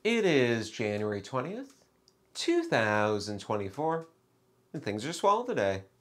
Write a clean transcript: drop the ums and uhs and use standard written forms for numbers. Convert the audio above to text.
It is January 20th, 2024, and things are swell today.